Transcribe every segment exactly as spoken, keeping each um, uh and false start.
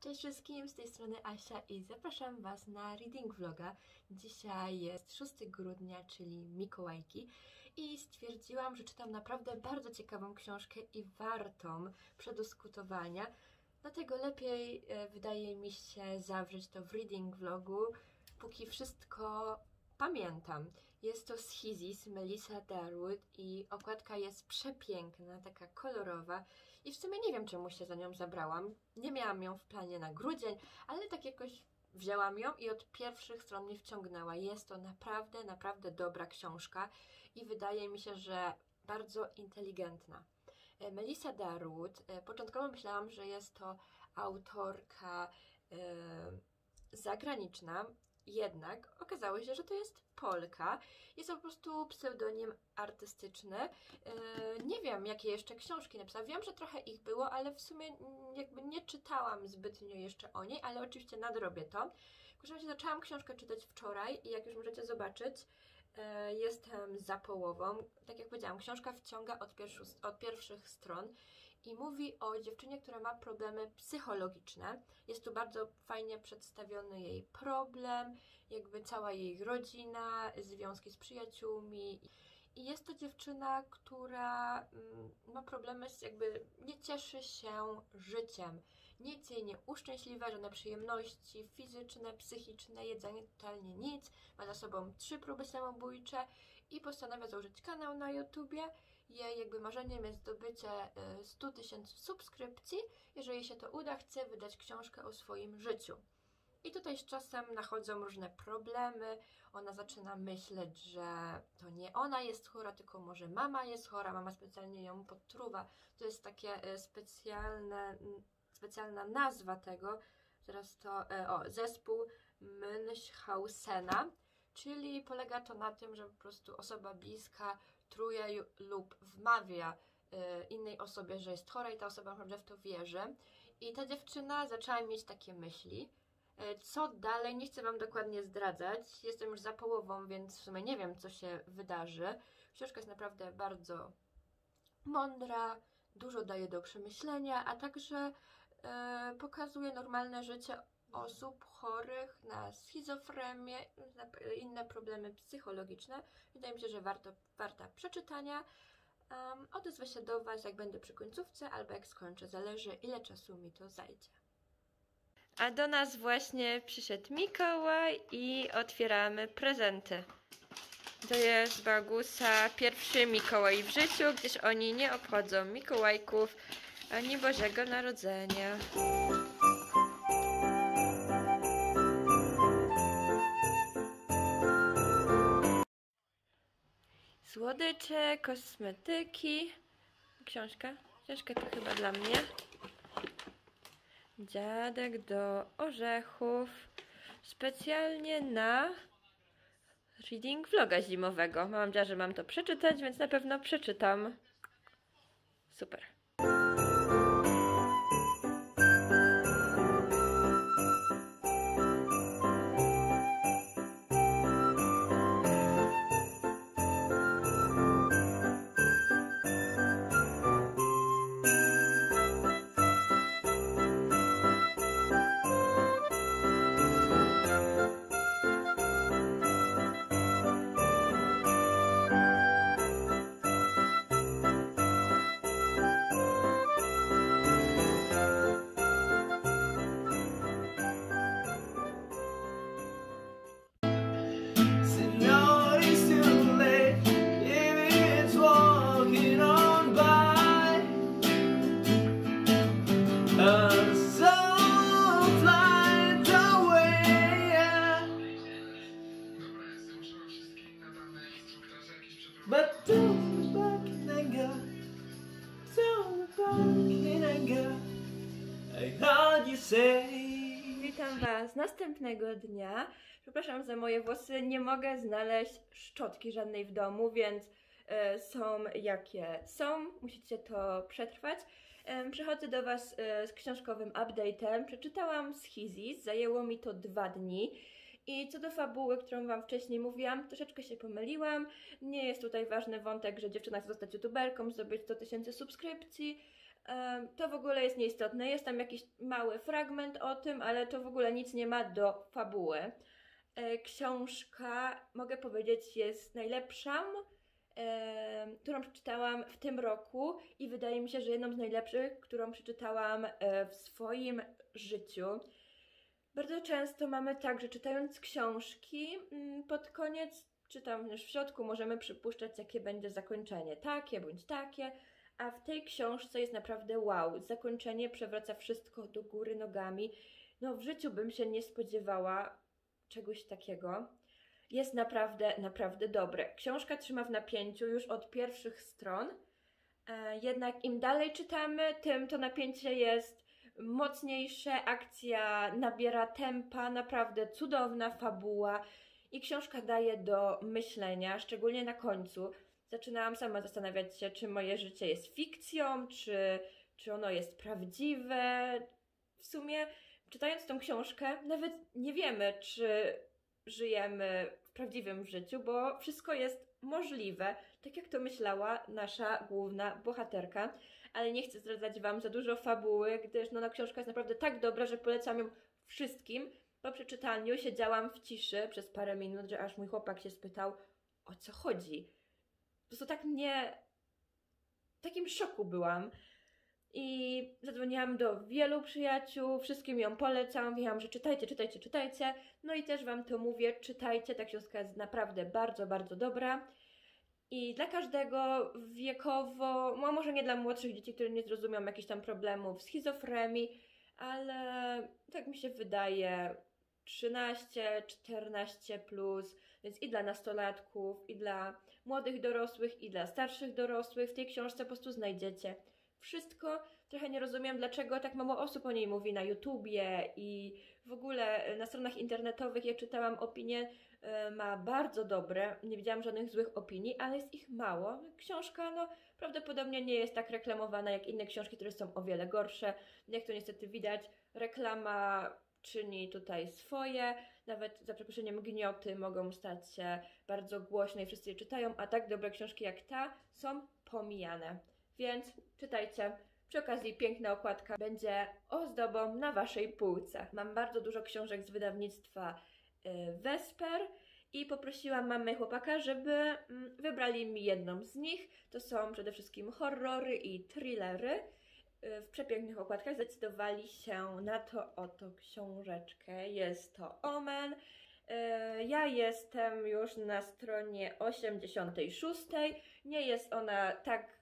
Cześć wszystkim, z tej strony Asia i zapraszam Was na reading vloga. Dzisiaj jest szóstego grudnia, czyli Mikołajki i stwierdziłam, że czytam naprawdę bardzo ciekawą książkę i wartą przedyskutowania. Dlatego lepiej e, wydaje mi się zawrzeć to w reading vlogu, póki wszystko pamiętam. Jest to Schizis, Melissa Darwood i okładka jest przepiękna, taka kolorowa i w sumie nie wiem, czemu się za nią zabrałam. Nie miałam ją w planie na grudzień, ale tak jakoś wzięłam ją i od pierwszych stron mnie wciągnęła. Jest to naprawdę, naprawdę dobra książka i wydaje mi się, że bardzo inteligentna. Melissa Darwood, początkowo myślałam, że jest to autorka yy, zagraniczna, jednak okazało się, że to jest Polka. Jest to po prostu pseudonim artystyczny. Yy, nie wiem, jakie jeszcze książki napisała. Wiem, że trochę ich było, ale w sumie jakby nie czytałam zbytnio jeszcze o niej, ale oczywiście nadrobię to. W każdym razie zaczęłam książkę czytać wczoraj i jak już możecie zobaczyć, yy, jestem za połową. Tak jak powiedziałam, książka wciąga od, od pierwszych stron i mówi o dziewczynie, która ma problemy psychologiczne. Jest tu bardzo fajnie przedstawiony jej problem, jakby cała jej rodzina, związki z przyjaciółmi. I jest to dziewczyna, która mm, ma problemy, z jakby nie cieszy się życiem. Nic jej nie uszczęśliwia, żadne przyjemności fizyczne, psychiczne, jedzenie, totalnie nic. Ma za sobą trzy próby samobójcze i postanawia założyć kanał na YouTubie. Jej jakby marzeniem jest zdobycie stu tysięcy subskrypcji. Jeżeli się to uda, chce wydać książkę o swoim życiu. I tutaj z czasem nachodzą różne problemy. Ona zaczyna myśleć, że to nie ona jest chora, tylko może mama jest chora. Mama specjalnie ją podtruwa. To jest takie specjalne, specjalna nazwa tego. Teraz to o, zespół Münchhausena. Czyli polega to na tym, że po prostu osoba bliska truje lub wmawia innej osobie, że jest chora i ta osoba naprawdę w to wierzy. I ta dziewczyna zaczęła mieć takie myśli. Co dalej? Nie chcę Wam dokładnie zdradzać. Jestem już za połową, więc w sumie nie wiem, co się wydarzy. Książka jest naprawdę bardzo mądra, dużo daje do przemyślenia, a także e, pokazuje normalne życie osób chorych na schizofrenię, na inne problemy psychologiczne. Wydaje mi się, że warto, warta przeczytania. Um, odezwę się do Was, jak będę przy końcówce, albo jak skończę. Zależy, ile czasu mi to zajdzie. A do nas właśnie przyszedł Mikołaj i otwieramy prezenty. To jest Bagusa pierwszy Mikołaj w życiu, gdyż oni nie obchodzą Mikołajków ani Bożego Narodzenia. Słodycze, kosmetyki. Książka. Książka to chyba dla mnie. Dziadek do orzechów. Specjalnie na reading vloga zimowego. Mam nadzieję, że mam to przeczytać, więc na pewno przeczytam. Super. Witam Was następnego dnia. Przepraszam za moje włosy, nie mogę znaleźć szczotki żadnej w domu, więc e, są jakie są. Musicie to przetrwać. E, przychodzę do Was e, z książkowym update'em. Przeczytałam Schizis, zajęło mi to dwa dni. I co do fabuły, którą Wam wcześniej mówiłam, troszeczkę się pomyliłam. Nie jest tutaj ważny wątek, że dziewczyna chce zostać youtuberką, zdobyć sto tysięcy subskrypcji. To w ogóle jest nieistotne, jest tam jakiś mały fragment o tym, ale to w ogóle nic nie ma do fabuły. Książka, mogę powiedzieć, jest najlepszą, którą przeczytałam w tym roku i wydaje mi się, że jedną z najlepszych, którą przeczytałam w swoim życiu. Bardzo często mamy tak, że czytając książki, pod koniec, czy tam już w środku, możemy przypuszczać, jakie będzie zakończenie, takie bądź takie, a w tej książce jest naprawdę wow, zakończenie przewraca wszystko do góry nogami. No w życiu bym się nie spodziewała czegoś takiego. Jest naprawdę, naprawdę dobre. Książka trzyma w napięciu już od pierwszych stron, e, jednak im dalej czytamy, tym to napięcie jest mocniejsze, akcja nabiera tempa, naprawdę cudowna fabuła i książka daje do myślenia, szczególnie na końcu. Zaczynałam sama zastanawiać się, czy moje życie jest fikcją, czy, czy ono jest prawdziwe. W sumie, czytając tą książkę, nawet nie wiemy, czy żyjemy w prawdziwym życiu, bo wszystko jest możliwe, tak jak to myślała nasza główna bohaterka. Ale nie chcę zdradzać Wam za dużo fabuły, gdyż no, no, książka jest naprawdę tak dobra, że polecam ją wszystkim. Po przeczytaniu siedziałam w ciszy przez parę minut, że aż mój chłopak się spytał, o co chodzi. Po prostu tak mnie... w takim szoku byłam. I zadzwoniłam do wielu przyjaciół, wszystkim ją polecam, mówiłam, że czytajcie, czytajcie, czytajcie. No i też Wam to mówię, czytajcie, ta książka jest naprawdę bardzo, bardzo dobra. I dla każdego wiekowo, no może nie dla młodszych dzieci, które nie zrozumią jakichś tam problemów schizofrenii, ale tak mi się wydaje, trzynaście czternaście plus, więc i dla nastolatków, i dla młodych dorosłych, i dla starszych dorosłych w tej książce po prostu znajdziecie wszystko. Trochę nie rozumiem, dlaczego tak mało osób o niej mówi na YouTubie i w ogóle na stronach internetowych. Ja czytałam opinie, ma bardzo dobre, nie widziałam żadnych złych opinii, ale jest ich mało. Książka no prawdopodobnie nie jest tak reklamowana jak inne książki, które są o wiele gorsze. Jak to niestety widać, reklama czyni tutaj swoje, nawet za przeproszeniem gnioty mogą stać się bardzo głośne i wszyscy je czytają, a tak dobre książki jak ta są pomijane. Więc czytajcie. Przy okazji piękna okładka będzie ozdobą na Waszej półce. Mam bardzo dużo książek z wydawnictwa Vesper i poprosiłam mamę i chłopaka, żeby wybrali mi jedną z nich. To są przede wszystkim horrory i thrillery. W przepięknych okładkach zdecydowali się na to oto książeczkę. Jest to Omen. Ja jestem już na stronie osiemdziesiątej szóstej. Nie jest ona tak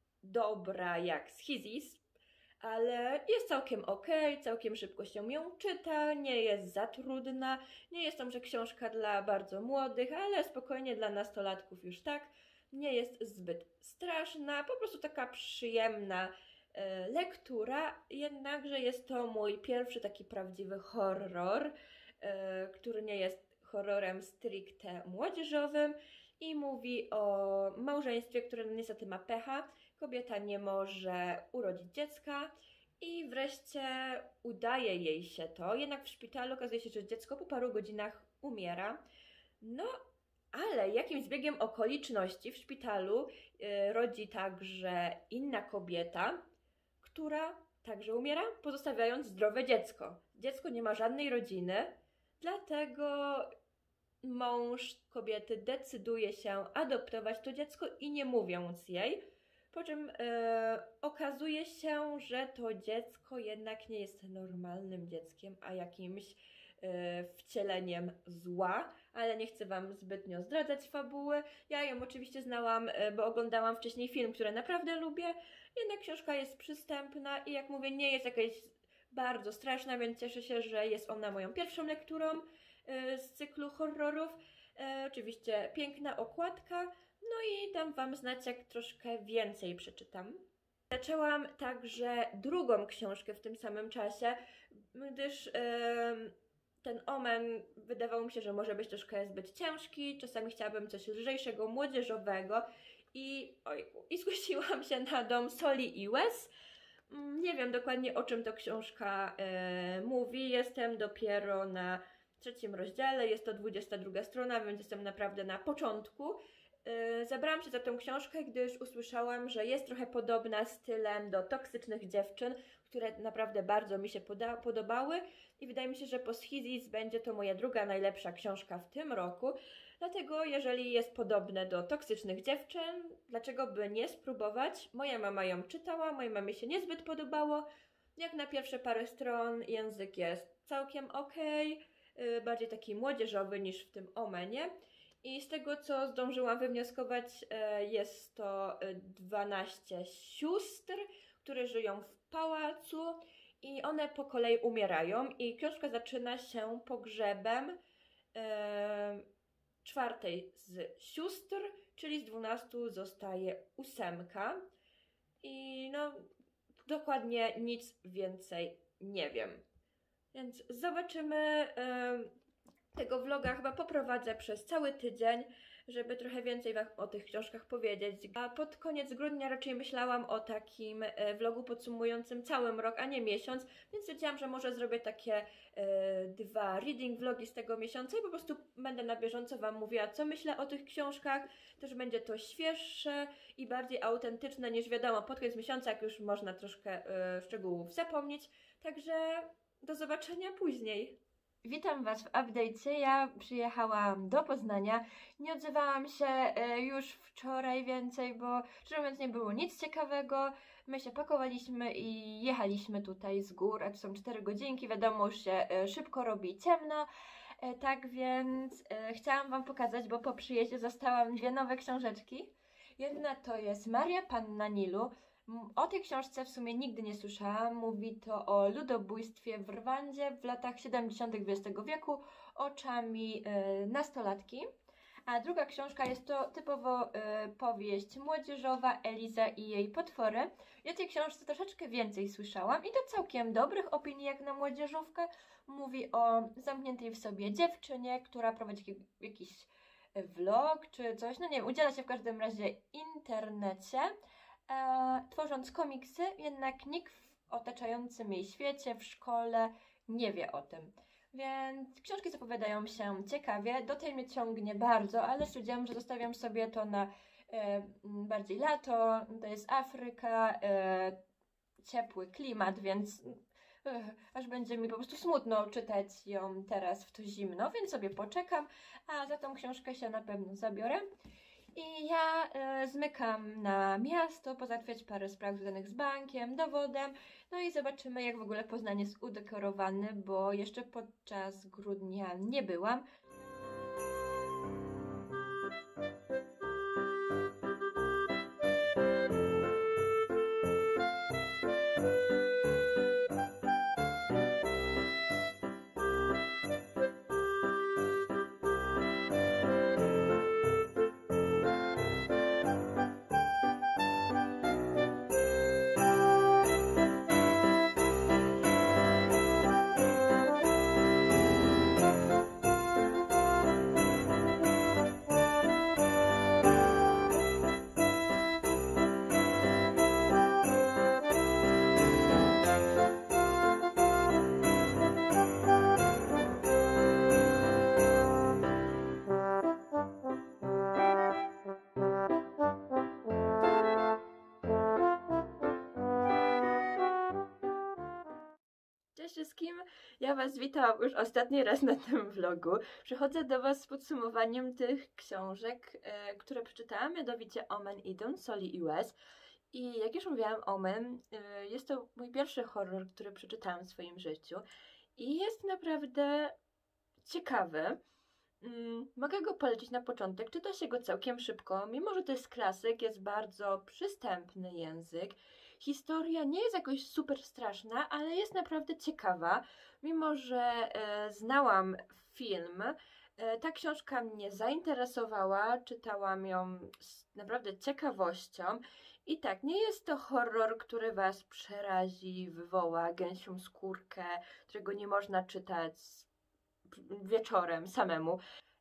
dobra jak Schizis, ale jest całkiem ok, całkiem szybko się ją czyta, nie jest za trudna, nie jest to może książka dla bardzo młodych, ale spokojnie dla nastolatków już tak, nie jest zbyt straszna, po prostu taka przyjemna e, lektura, jednakże jest to mój pierwszy taki prawdziwy horror, e, który nie jest horrorem stricte młodzieżowym i mówi o małżeństwie, które niestety ma pecha. Kobieta nie może urodzić dziecka i wreszcie udaje jej się to, jednak w szpitalu okazuje się, że dziecko po paru godzinach umiera. No, ale jakimś zbiegiem okoliczności w szpitalu yy, rodzi także inna kobieta, która także umiera, pozostawiając zdrowe dziecko. Dziecko nie ma żadnej rodziny, dlatego mąż kobiety decyduje się adoptować to dziecko i nie mówiąc jej, po czym e, okazuje się, że to dziecko jednak nie jest normalnym dzieckiem, a jakimś e, wcieleniem zła, ale nie chcę Wam zbytnio zdradzać fabuły. Ja ją oczywiście znałam, e, bo oglądałam wcześniej film, który naprawdę lubię, jednak książka jest przystępna i jak mówię, nie jest jakaś bardzo straszna, więc cieszę się, że jest ona moją pierwszą lekturą e, z cyklu horrorów. E, oczywiście piękna okładka. No i dam Wam znać, jak troszkę więcej przeczytam. Zaczęłam także drugą książkę w tym samym czasie, gdyż yy, ten Omen wydawało mi się, że może być troszkę zbyt ciężki. Czasami chciałabym coś lżejszego, młodzieżowego i, ojku, i zgłosiłam się na Dom Soli i Łez. Nie wiem dokładnie, o czym to książka yy, mówi. Jestem dopiero na trzecim rozdziale, jest to dwudziesta druga strona, więc jestem naprawdę na początku. Yy, zabrałam się za tą książkę, gdyż usłyszałam, że jest trochę podobna stylem do Toksycznych dziewczyn, które naprawdę bardzo mi się poda- podobały i wydaje mi się, że Posthisis będzie to moja druga najlepsza książka w tym roku. Dlatego jeżeli jest podobne do Toksycznych dziewczyn, dlaczego by nie spróbować? Moja mama ją czytała, mojej mamie się niezbyt podobało. Jak na pierwsze parę stron język jest całkiem okej, yy, bardziej taki młodzieżowy niż w tym Omenie. I z tego, co zdążyłam wywnioskować, jest to dwanaście sióstr, które żyją w pałacu i one po kolei umierają. I książka zaczyna się pogrzebem e, czwartej z sióstr, czyli z dwunastu zostaje ósemka. I no, dokładnie nic więcej nie wiem. Więc zobaczymy. E, Tego vloga chyba poprowadzę przez cały tydzień, żeby trochę więcej wam o tych książkach powiedzieć. A pod koniec grudnia raczej myślałam o takim e, vlogu podsumującym cały rok, a nie miesiąc, więc stwierdziłam, że może zrobię takie e, dwa reading vlogi z tego miesiąca i po prostu będę na bieżąco wam mówiła, co myślę o tych książkach. Też będzie to świeższe i bardziej autentyczne niż wiadomo pod koniec miesiąca, jak już można troszkę e, szczegółów zapomnieć. Także do zobaczenia później. Witam Was w update'cie. Ja przyjechałam do Poznania. Nie odzywałam się e, już wczoraj więcej, bo szczerze mówiąc nie było nic ciekawego. My się pakowaliśmy i jechaliśmy tutaj z gór, a to są cztery godzinki. Wiadomo, już się e, szybko robi ciemno. E, tak więc e, chciałam Wam pokazać, bo po przyjeździe zostałam dwie nowe książeczki. Jedna to jest Maria Panna Nilu. O tej książce w sumie nigdy nie słyszałam. Mówi to o ludobójstwie w Rwandzie w latach siedemdziesiątych dwudziestego wieku oczami y, nastolatki. A druga książka jest to typowo y, powieść młodzieżowa Eliza i jej potwory. I o tej książce troszeczkę więcej słyszałam i to całkiem dobrych opinii jak na młodzieżówkę. Mówi o zamkniętej w sobie dziewczynie, która prowadzi jakiś vlog czy coś. No nie wiem, udziela się w każdym razie w internecie. E, tworząc komiksy, jednak nikt w otaczającym jej świecie, w szkole nie wie o tym. Więc książki zapowiadają się ciekawie, do tej mnie ciągnie bardzo, ale stwierdziłam, że zostawiam sobie to na e, bardziej lato, to jest Afryka, e, ciepły klimat, więc e, aż będzie mi po prostu smutno czytać ją teraz w to zimno, więc sobie poczekam, a za tą książkę się na pewno zabiorę. I ja e, zmykam na miasto, pozałatwiać parę spraw związanych z bankiem, dowodem, no i zobaczymy, jak w ogóle Poznań jest udekorowany, bo jeszcze podczas grudnia nie byłam. Cześć wszystkim, ja Was witam już ostatni raz na tym vlogu. Przychodzę do Was z podsumowaniem tych książek, e, które przeczytałam, mianowicie Omen i Don't Sully U S. I jak już mówiłam, Omen e, jest to mój pierwszy horror, który przeczytałam w swoim życiu i jest naprawdę ciekawy. Mm, mogę go polecić na początek, czyta się go całkiem szybko, mimo że to jest klasyk, jest bardzo przystępny język. Historia nie jest jakoś super straszna, ale jest naprawdę ciekawa. Mimo że e, znałam film, e, ta książka mnie zainteresowała, czytałam ją z naprawdę ciekawością. I tak, nie jest to horror, który Was przerazi, wywoła gęsią skórkę, którego nie można czytać wieczorem samemu.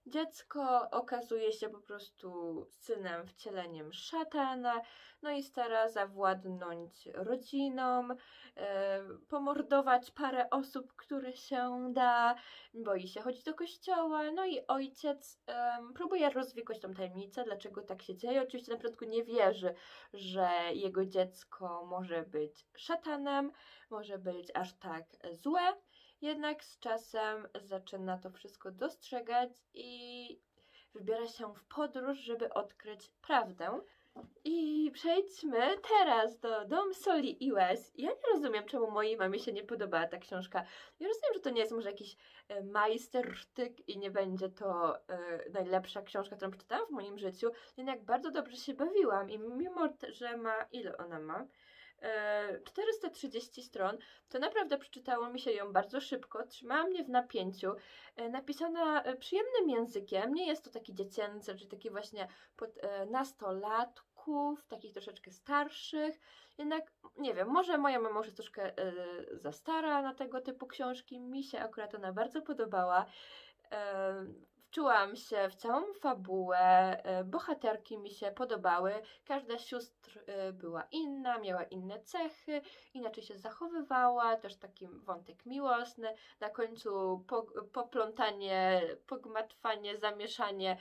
Dziecko okazuje się po prostu synem wcieleniem szatana, no i stara zawładnąć rodziną, e, pomordować parę osób, które się da, boi się chodzić do kościoła, no i ojciec em, próbuje rozwikłać tą tajemnicę, dlaczego tak się dzieje. Oczywiście na początku nie wierzy, że jego dziecko może być szatanem, może być aż tak złe. Jednak z czasem zaczyna to wszystko dostrzegać i wybiera się w podróż, żeby odkryć prawdę. I przejdźmy teraz do Dom Soli i Łez. Ja nie rozumiem, czemu mojej mamie się nie podobała ta książka. Ja rozumiem, że to nie jest może jakiś e, majstersztyk i nie będzie to e, najlepsza książka, którą przeczytałam w moim życiu, jednak bardzo dobrze się bawiłam i mimo, że ma... Ile ona ma? czterysta trzydzieści stron, to naprawdę przeczytało mi się ją bardzo szybko, trzymała mnie w napięciu, napisana przyjemnym językiem, nie jest to taki dziecięcy, czy taki właśnie pod nastolatków, takich troszeczkę starszych, jednak nie wiem, może moja mama już jest troszkę za stara na tego typu książki, mi się akurat ona bardzo podobała. Wczułam się w całą fabułę, bohaterki mi się podobały, każda z sióstr była inna, miała inne cechy, inaczej się zachowywała, też taki wątek miłosny, na końcu poplątanie, pogmatwanie, zamieszanie,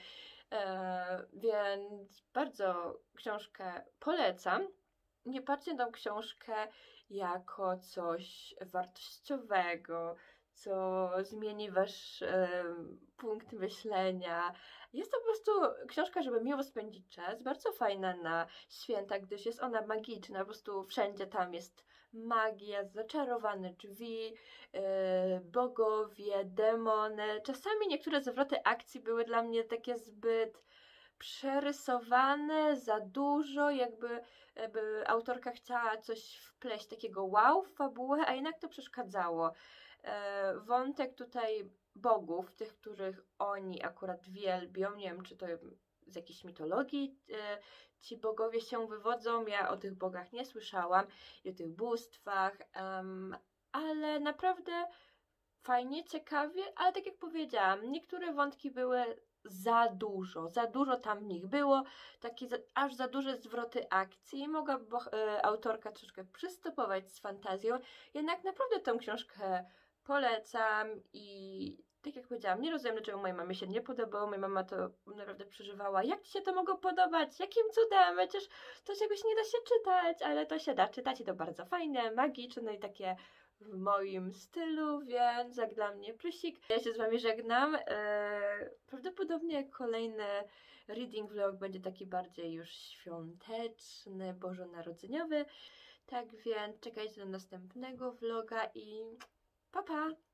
więc bardzo książkę polecam. Nie patrzcie na tą książkę jako coś wartościowego, co zmieni wasz e, punkt myślenia. Jest to po prostu książka, żeby miło spędzić czas, bardzo fajna na święta, gdyż jest ona magiczna, po prostu wszędzie tam jest magia, zaczarowane drzwi, e, bogowie, demony. Czasami niektóre zwroty akcji były dla mnie takie zbyt przerysowane, za dużo, jakby, jakby autorka chciała coś wpleść takiego wow w fabułę, a jednak to przeszkadzało. Wątek tutaj bogów, tych, których oni akurat wielbią, nie wiem, czy to z jakiejś mitologii ci bogowie się wywodzą, ja o tych bogach nie słyszałam i o tych bóstwach, um, ale naprawdę fajnie, ciekawie, ale tak jak powiedziałam, niektóre wątki były za dużo, za dużo tam w nich było, takie za, aż za duże zwroty akcji, mogła e, autorka troszkę przystopować z fantazją, jednak naprawdę tę książkę polecam i tak jak powiedziałam, nie rozumiem, dlaczego mojej mamie się nie podobało, moja mama to naprawdę przeżywała, jak ci się to mogło podobać, jakim cudem, przecież to czegoś nie da się czytać, ale to się da czytać i to bardzo fajne, magiczne i takie w moim stylu, więc jak dla mnie plusik. Ja się z wami żegnam. Eee, prawdopodobnie kolejny reading vlog będzie taki bardziej już świąteczny, bożonarodzeniowy. Tak więc czekajcie do następnego vloga i pa pa!